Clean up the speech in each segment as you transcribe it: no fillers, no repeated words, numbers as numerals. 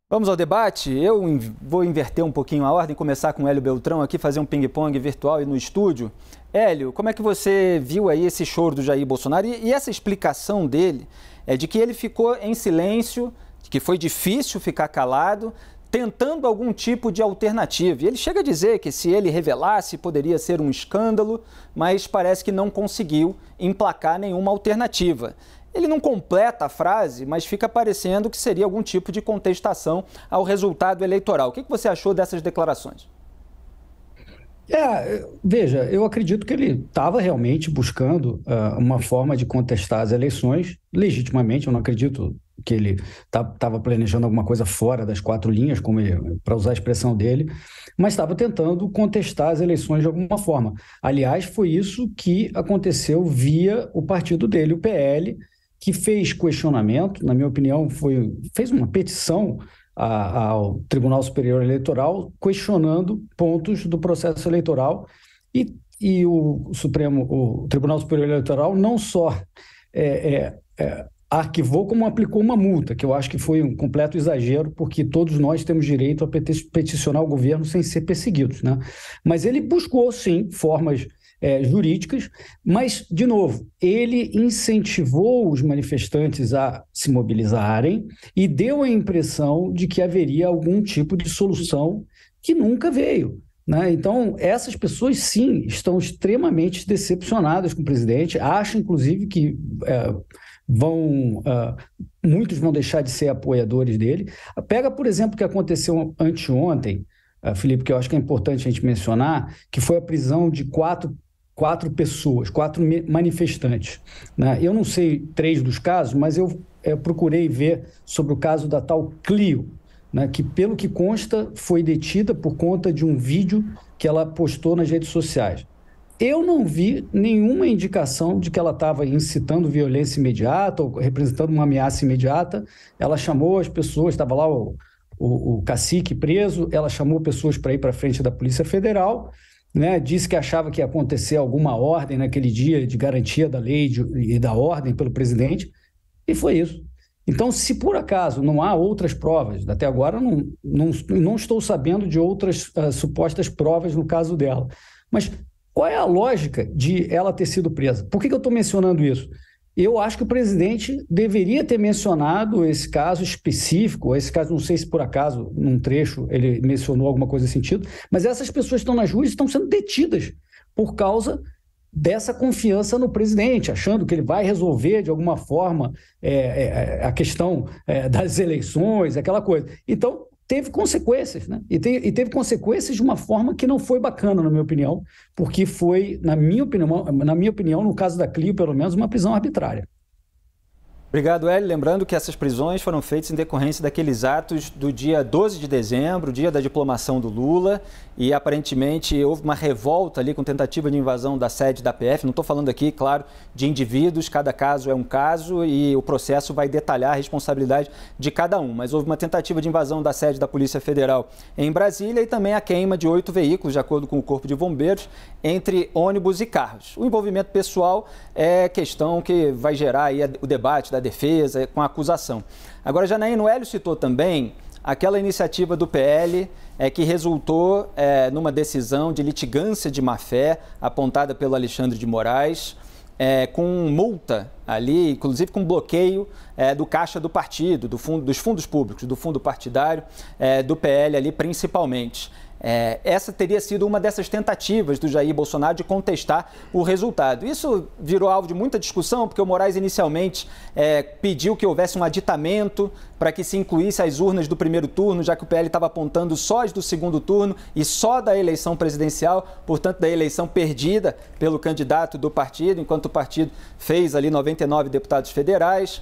Vamos ao debate. Vou inverter um pouquinho a ordem, começar com o Hélio Beltrão aqui, fazer um ping-pong virtual e no estúdio. Hélio, como é que você viu aí esse choro do Jair Bolsonaro e essa explicação dele de que ele ficou em silêncio, que foi difícil ficar calado, tentando algum tipo de alternativa. E ele chega a dizer que se ele revelasse poderia ser um escândalo, mas parece que não conseguiu emplacar nenhuma alternativa. Ele não completa a frase, mas fica parecendo que seria algum tipo de contestação ao resultado eleitoral. O que você achou dessas declarações? Veja, eu acredito que ele estava realmente buscando uma forma de contestar as eleições legitimamente. Eu não acredito que ele estava planejando alguma coisa fora das quatro linhas, para usar a expressão dele, mas estava tentando contestar as eleições de alguma forma. Aliás, foi isso que aconteceu via o partido dele, o PL, que fez questionamento, na minha opinião, fez uma petição ao Tribunal Superior Eleitoral questionando pontos do processo eleitoral e o Tribunal Superior Eleitoral não só arquivou, como aplicou uma multa, que eu acho que foi um completo exagero, porque todos nós temos direito a peticionar o governo sem ser perseguidos, né? Mas ele buscou, sim, formas jurídicas, mas, de novo, ele incentivou os manifestantes a se mobilizarem e deu a impressão de que haveria algum tipo de solução que nunca veio, né? Então, essas pessoas, sim, estão extremamente decepcionadas com o presidente, acham, inclusive, que muitos vão deixar de ser apoiadores dele. Pega, por exemplo, o que aconteceu anteontem, Felipe, que eu acho que é importante a gente mencionar, que foi a prisão de quatro pessoas, 4 manifestantes, né? Eu não sei 3 dos casos, mas eu procurei ver sobre o caso da tal Clio, né, que, pelo que consta, foi detida por conta de um vídeo que ela postou nas redes sociais. Eu não vi nenhuma indicação de que ela estava incitando violência imediata ou representando uma ameaça imediata. Ela chamou as pessoas, estava lá o cacique preso, ela chamou pessoas para ir para frente da Polícia Federal, né, disse que achava que ia acontecer alguma ordem naquele dia de garantia da lei e da ordem pelo presidente, e foi isso. Então, se por acaso não há outras provas, até agora não estou sabendo de outras supostas provas no caso dela, mas qual é a lógica de ela ter sido presa? Por que eu estou mencionando isso? Eu acho que o presidente deveria ter mencionado esse caso específico, esse caso, não sei se por acaso, num trecho, ele mencionou alguma coisa nesse sentido, mas essas pessoas que estão nas ruas estão sendo detidas por causa dessa confiança no presidente, achando que ele vai resolver de alguma forma a questão das eleições, aquela coisa. Então, teve consequências, né? E teve consequências de uma forma que não foi bacana, na minha opinião, porque foi, na minha opinião, no caso da Clio, pelo menos, uma prisão arbitrária. Obrigado, Hélio. Lembrando que essas prisões foram feitas em decorrência daqueles atos do dia 12 de dezembro, dia da diplomação do Lula, e aparentemente houve uma revolta ali com tentativa de invasão da sede da PF. Não estou falando aqui, claro, de indivíduos, cada caso é um caso e o processo vai detalhar a responsabilidade de cada um. Mas houve uma tentativa de invasão da sede da Polícia Federal em Brasília e também a queima de 8 veículos, de acordo com o Corpo de Bombeiros, entre ônibus e carros. O envolvimento pessoal é questão que vai gerar aí o debate da defesa com a acusação. Agora, Janaína, o Hélio citou também aquela iniciativa do PL que resultou numa decisão de litigância de má-fé apontada pelo Alexandre de Moraes, com multa ali, inclusive com bloqueio do caixa do partido, dos fundos públicos, do fundo partidário, do PL ali principalmente. Essa teria sido uma dessas tentativas do Jair Bolsonaro de contestar o resultado. Isso virou alvo de muita discussão, porque o Moraes inicialmente pediu que houvesse um aditamento para que se incluísse as urnas do primeiro turno, já que o PL estava apontando só as do segundo turno e só da eleição presidencial, portanto da eleição perdida pelo candidato do partido, enquanto o partido fez ali 99 deputados federais.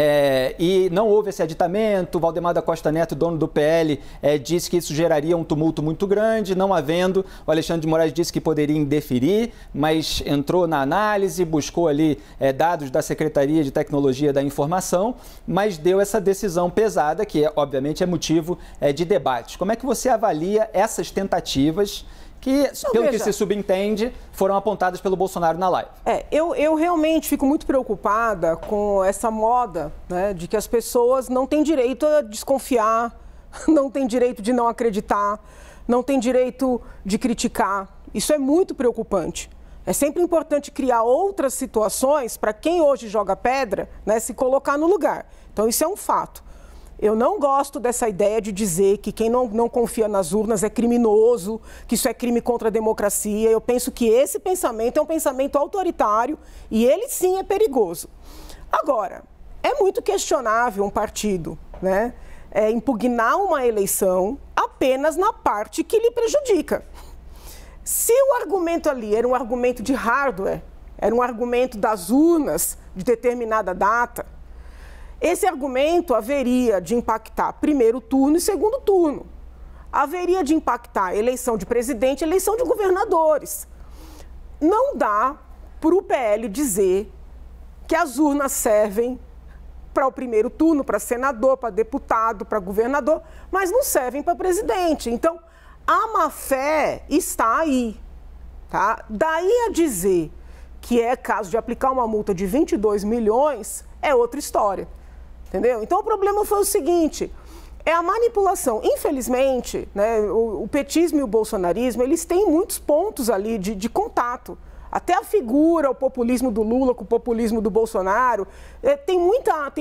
E não houve esse aditamento. Valdemar da Costa Neto, dono do PL, disse que isso geraria um tumulto muito grande. Não havendo, o Alexandre de Moraes disse que poderia indeferir, mas entrou na análise, buscou ali dados da Secretaria de Tecnologia da Informação, mas deu essa decisão pesada, que obviamente é motivo de debate. Como é que você avalia essas tentativas que, pelo que se subentende, foram apontadas pelo Bolsonaro na live? Eu realmente fico muito preocupada com essa moda, né, de que as pessoas não têm direito a desconfiar não tem direito de não acreditar, não tem direito de criticar. Isso é muito preocupante. É sempre importante criar outras situações para quem hoje joga pedra, né, se colocar no lugar. Então, isso é um fato. Eu não gosto dessa ideia de dizer que quem não confia nas urnas é criminoso, que isso é crime contra a democracia. Eu penso que esse pensamento é um pensamento autoritário e ele sim é perigoso. Agora, é muito questionável um partido, né, impugnar uma eleição apenas na parte que lhe prejudica. Se o argumento ali era um argumento de hardware, era um argumento das urnas de determinada data, esse argumento haveria de impactar primeiro turno e segundo turno. Haveria de impactar eleição de presidente e eleição de governadores. Não dá para o PL dizer que as urnas servem para o primeiro turno, para senador, para deputado, para governador, mas não servem para presidente. Então, a má-fé está aí. Tá? Daí a dizer que é caso de aplicar uma multa de 22 milhões é outra história. Entendeu? Então, o problema foi o seguinte, é a manipulação. Infelizmente, né, o petismo e o bolsonarismo, eles têm muitos pontos ali de contato. Até a figura, o populismo do Lula com o populismo do Bolsonaro, tem muita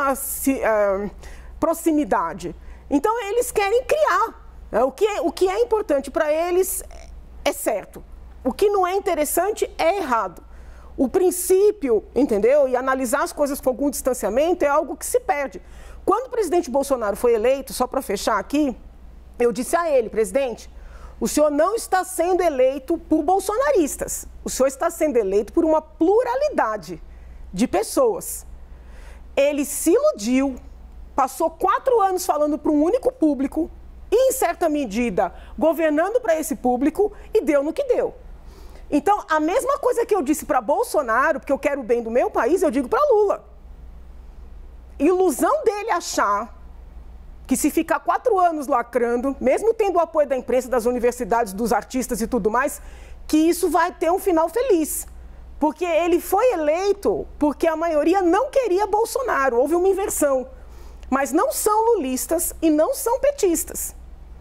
proximidade. Então, eles querem criar. Né? O que é importante para eles é certo. O que não é interessante é errado. O princípio, entendeu? E analisar as coisas com algum distanciamento é algo que se perde. Quando o presidente Bolsonaro foi eleito, só para fechar aqui, eu disse a ele, presidente, o senhor não está sendo eleito por bolsonaristas. O senhor está sendo eleito por uma pluralidade de pessoas. Ele se iludiu, passou 4 anos falando para um único público e, em certa medida, governando para esse público e deu no que deu. Então, a mesma coisa que eu disse para Bolsonaro, porque eu quero o bem do meu país, eu digo para Lula. Ilusão dele achar que se ficar 4 anos lacrando, mesmo tendo o apoio da imprensa, das universidades, dos artistas e tudo mais, que isso vai ter um final feliz. Porque ele foi eleito porque a maioria não queria Bolsonaro, houve uma inversão. Mas não são lulistas e não são petistas.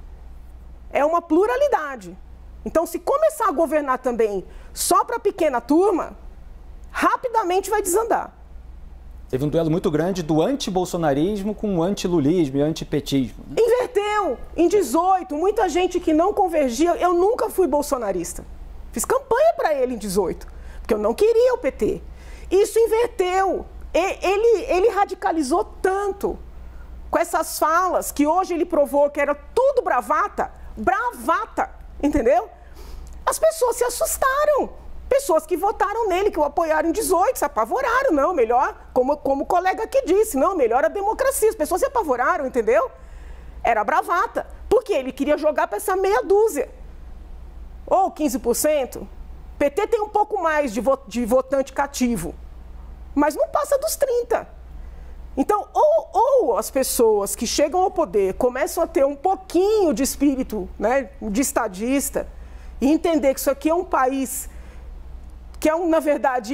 É uma pluralidade. Então, se começar a governar também só para a pequena turma, rapidamente vai desandar. Teve um duelo muito grande do anti-bolsonarismo com o anti-lulismo e anti-petismo. Né? Inverteu. Em 18, muita gente que não convergia. Eu nunca fui bolsonarista. Fiz campanha para ele em 18, porque eu não queria o PT. Isso inverteu. Ele radicalizou tanto com essas falas que hoje ele provou que era tudo bravata. Bravata. Entendeu? As pessoas se assustaram. Pessoas que votaram nele, que o apoiaram em 18, se apavoraram. Não, melhor, como o colega aqui disse, não, melhor a democracia. As pessoas se apavoraram, entendeu? Era bravata. Porque ele queria jogar para essa meia dúzia. Ou 15%. PT tem um pouco mais de votante cativo. Mas não passa dos 30%. Então, ou as pessoas que chegam ao poder começam a ter um pouquinho de espírito, né, de estadista e entender que isso aqui é um país que, na verdade,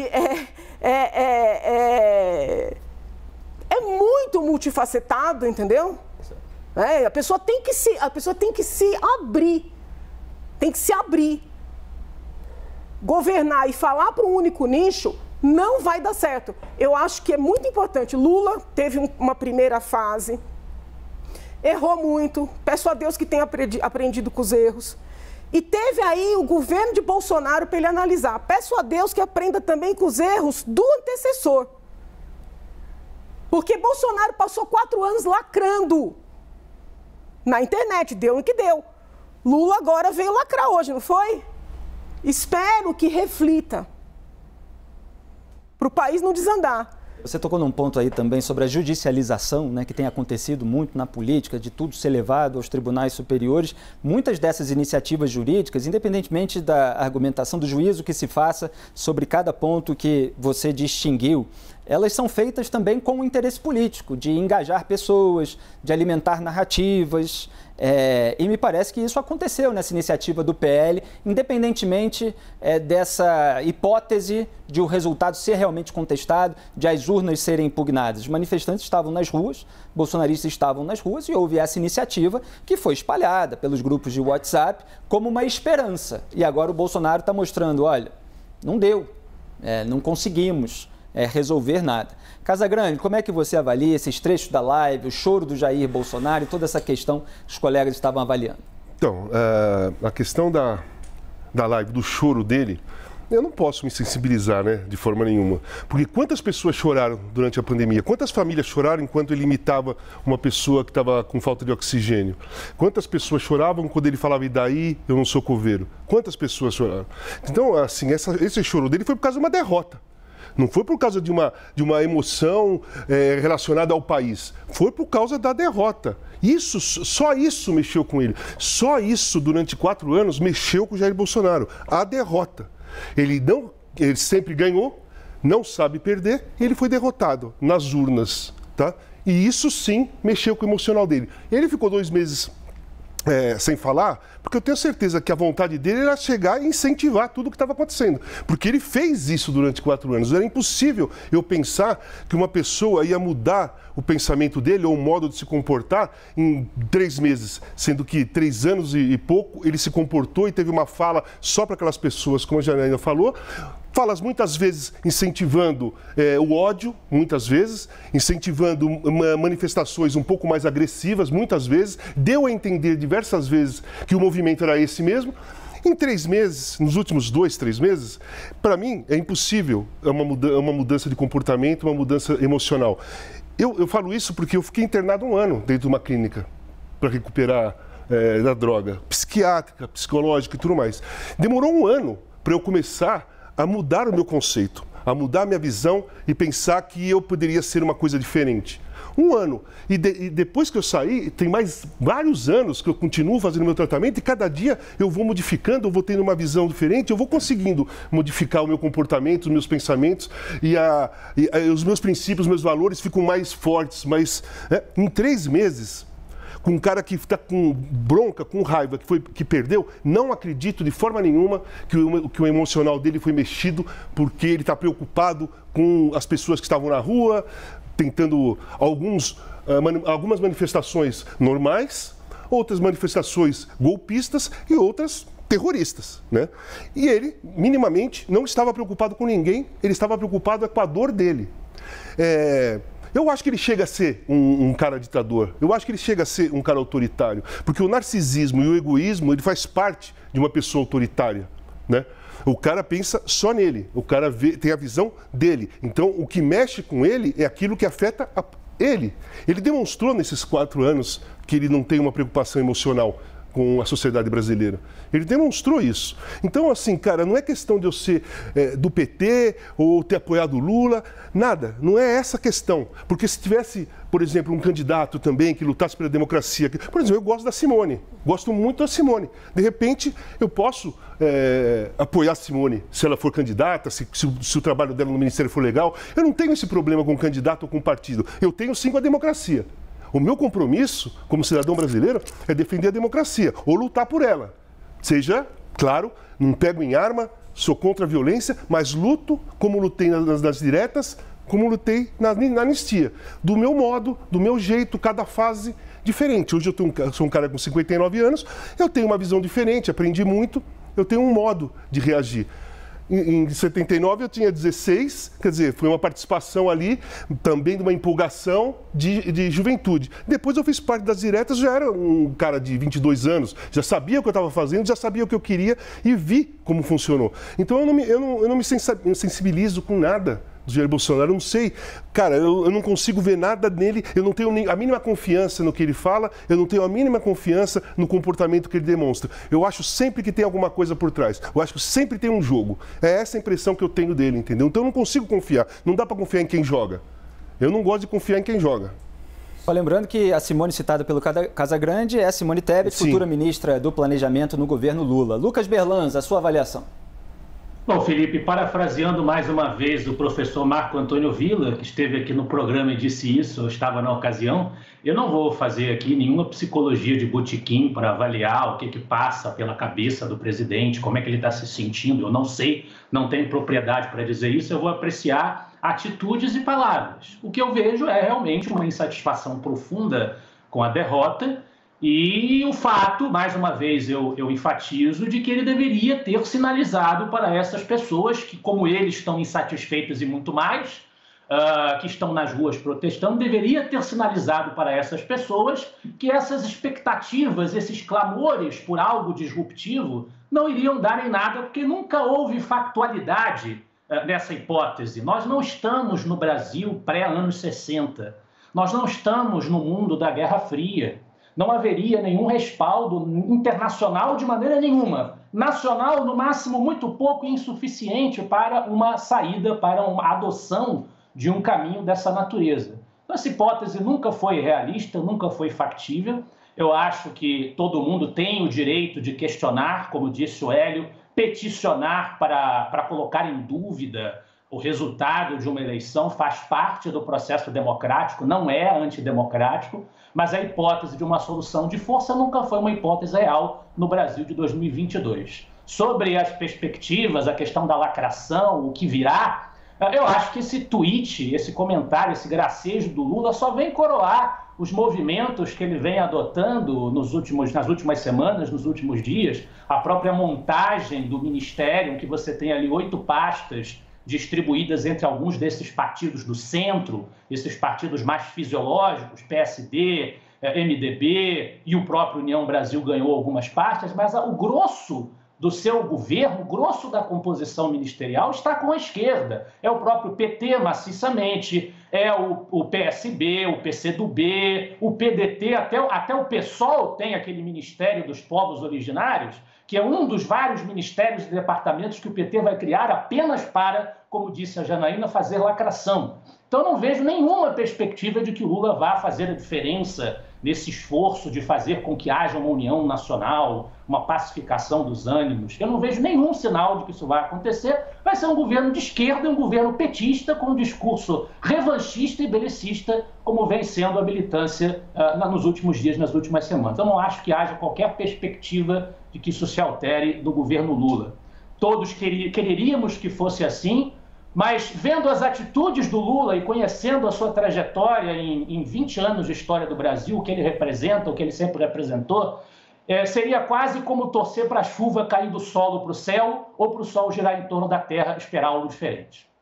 é muito multifacetado, entendeu? A pessoa tem que se abrir. Tem que se abrir. Governar e falar para um único nicho não vai dar certo. Eu acho que é muito importante. Lula teve uma primeira fase, errou muito, peço a Deus que tenha aprendido com os erros. E teve aí o governo de Bolsonaro para ele analisar. Peço a Deus que aprenda também com os erros do antecessor. Porque Bolsonaro passou 4 anos lacrando na internet, deu o que deu. Lula agora veio lacrar hoje, não foi? Espero que reflita. Para o país não desandar. Você tocou num ponto aí também sobre a judicialização, né, que tem acontecido muito na política, de tudo ser levado aos tribunais superiores. Muitas dessas iniciativas jurídicas, independentemente da argumentação do juízo que se faça sobre cada ponto que você distinguiu, elas são feitas também com o interesse político, de engajar pessoas, de alimentar narrativas. E me parece que isso aconteceu nessa iniciativa do PL, independentemente dessa hipótese de o resultado ser realmente contestado, de as urnas serem impugnadas. Os manifestantes estavam nas ruas, bolsonaristas estavam nas ruas e houve essa iniciativa que foi espalhada pelos grupos de WhatsApp como uma esperança. E agora o Bolsonaro está mostrando, olha, não deu, não conseguimos resolver nada. Casagrande, como é que você avalia esses trechos da live, o choro do Jair Bolsonaro e toda essa questão que os colegas estavam avaliando? Então, a questão da live, do choro dele, eu não posso me sensibilizar, né, de forma nenhuma. Porque quantas pessoas choraram durante a pandemia? Quantas famílias choraram enquanto ele imitava uma pessoa que estava com falta de oxigênio? Quantas pessoas choravam quando ele falava, e daí eu não sou coveiro? Quantas pessoas choraram? Então, assim, esse choro dele foi por causa de uma derrota. Não foi por causa de uma emoção relacionada ao país. Foi por causa da derrota. Só isso mexeu com ele. Só isso, durante 4 anos, mexeu com o Jair Bolsonaro. A derrota. Ele sempre ganhou, não sabe perder, e ele foi derrotado nas urnas. Tá? E isso sim mexeu com o emocional dele. Ele ficou 2 meses sem falar, porque eu tenho certeza que a vontade dele era chegar e incentivar tudo o que estava acontecendo. Porque ele fez isso durante 4 anos. Era impossível eu pensar que uma pessoa ia mudar o pensamento dele ou o modo de se comportar em 3 meses. Sendo que 3 anos e pouco ele se comportou e teve uma fala só para aquelas pessoas, como a Janaína falou. Falas muitas vezes incentivando o ódio, muitas vezes, incentivando manifestações um pouco mais agressivas, muitas vezes. Deu a entender diversas vezes que o movimento era esse mesmo. Em 3 meses, nos últimos 2, 3 meses, para mim é impossível uma mudança de comportamento, uma mudança emocional. Eu falo isso porque eu fiquei internado 1 ano dentro de uma clínica para recuperar da droga, psiquiátrica, psicológica e tudo mais. Demorou 1 ano para eu começar a mudar o meu conceito, a mudar a minha visão e pensar que eu poderia ser uma coisa diferente. 1 ano. E depois que eu saí, tem mais vários anos que eu continuo fazendo meu tratamento e cada dia eu vou modificando, eu vou tendo uma visão diferente, eu vou conseguindo modificar o meu comportamento, os meus pensamentos e os meus princípios, os meus valores ficam mais fortes. Mas em 3 meses... com um cara que está com bronca, com raiva, que perdeu, não acredito de forma nenhuma que o emocional dele foi mexido porque ele está preocupado com as pessoas que estavam na rua, tentando algumas manifestações normais, outras manifestações golpistas e outras terroristas, né? E ele, minimamente, não estava preocupado com ninguém, ele estava preocupado com a dor dele. Eu acho que ele chega a ser um cara ditador, eu acho que ele chega a ser um cara autoritário, porque o narcisismo e o egoísmo, ele faz parte de uma pessoa autoritária, né? O cara pensa só nele, o cara tem a visão dele, então o que mexe com ele é aquilo que afeta ele. Ele demonstrou nesses 4 anos que ele não tem uma preocupação emocional com a sociedade brasileira. Ele demonstrou isso. Então, assim, cara, não é questão de eu ser do PT ou ter apoiado o Lula, nada. Não é essa a questão. Porque se tivesse, por exemplo, um candidato também que lutasse pela democracia, por exemplo, eu gosto da Simone, gosto muito da Simone. De repente, eu posso apoiar a Simone se ela for candidata, se o trabalho dela no Ministério for legal. Eu não tenho esse problema com o candidato ou com o partido. Eu tenho sim com a democracia. O meu compromisso, como cidadão brasileiro, é defender a democracia, ou lutar por ela. Seja, claro, não pego em arma, sou contra a violência, mas luto como lutei nas diretas, como lutei na anistia. Do meu modo, do meu jeito, cada fase diferente. Hoje eu sou um cara com 59 anos, eu tenho uma visão diferente, aprendi muito, eu tenho um modo de reagir. Em 79 eu tinha 16, quer dizer, foi uma participação ali, também de uma empolgação de juventude. Depois eu fiz parte das diretas, já era um cara de 22 anos, já sabia o que eu estava fazendo, já sabia o que eu queria e vi como funcionou. Então eu não me sensibilizo com nada do Jair Bolsonaro, eu não sei, cara, eu não consigo ver nada nele, eu não tenho a mínima confiança no que ele fala, eu não tenho a mínima confiança no comportamento que ele demonstra. Eu acho sempre que tem alguma coisa por trás, eu acho que sempre tem um jogo. É essa a impressão que eu tenho dele, entendeu? Então eu não consigo confiar, não dá para confiar em quem joga. Eu não gosto de confiar em quem joga. Só lembrando que a Simone citada pelo Casagrande é a Simone Tebet, futura ministra do Planejamento no governo Lula. Lucas Berlanza, a sua avaliação. Bom, Felipe, parafraseando mais uma vez o professor Marco Antônio Villa, que esteve aqui no programa e disse isso, eu estava na ocasião, eu não vou fazer aqui nenhuma psicologia de botequim para avaliar o que passa pela cabeça do presidente, como é que ele está se sentindo, eu não sei, não tenho propriedade para dizer isso, eu vou apreciar atitudes e palavras. O que eu vejo é realmente uma insatisfação profunda com a derrota, e o fato, mais uma vez eu enfatizo, de que ele deveria ter sinalizado para essas pessoas que, como ele, estão insatisfeitas e muito mais, que estão nas ruas protestando, deveria ter sinalizado para essas pessoas que essas expectativas, esses clamores por algo disruptivo não iriam dar em nada, porque nunca houve factualidade nessa hipótese. Nós não estamos no Brasil pré-anos 60, nós não estamos no mundo da Guerra Fria. Não haveria nenhum respaldo internacional de maneira nenhuma. Nacional, no máximo, muito pouco e insuficiente para uma saída, para uma adoção de um caminho dessa natureza. Então, essa hipótese nunca foi realista, nunca foi factível. Eu acho que todo mundo tem o direito de questionar, como disse o Hélio, peticionar para colocar em dúvida o resultado de uma eleição, faz parte do processo democrático, não é antidemocrático, mas a hipótese de uma solução de força nunca foi uma hipótese real no Brasil de 2022. Sobre as perspectivas, a questão da lacração, o que virá, eu acho que esse tweet, esse comentário, esse gracejo do Lula só vem coroar os movimentos que ele vem adotando nas últimas semanas, nos últimos dias, a própria montagem do ministério, que você tem ali 8 pastas distribuídas entre alguns desses partidos do centro, esses partidos mais fisiológicos, PSD, MDB e o próprio União Brasil ganhou algumas pastas, mas o grosso do seu governo, o grosso da composição ministerial está com a esquerda. É o próprio PT maciçamente, é o PSB, o PCdoB, o PDT, até o PSOL tem aquele Ministério dos Povos Originários, que é um dos vários ministérios e departamentos que o PT vai criar apenas para, como disse a Janaína, fazer lacração. Então eu não vejo nenhuma perspectiva de que o Lula vá fazer a diferença nesse esforço de fazer com que haja uma união nacional, uma pacificação dos ânimos. Eu não vejo nenhum sinal de que isso vai acontecer. Vai ser um governo de esquerda, um governo petista, com um discurso revanchista e belicista, como vem sendo a militância nos últimos dias, nas últimas semanas. Eu não acho que haja qualquer perspectiva de que isso se altere no governo Lula. Todos quereríamos que fosse assim, mas vendo as atitudes do Lula e conhecendo a sua trajetória em 20 anos de história do Brasil, o que ele representa, o que ele sempre representou, seria quase como torcer para a chuva cair do solo para o céu ou para o sol girar em torno da terra, esperar algo diferente.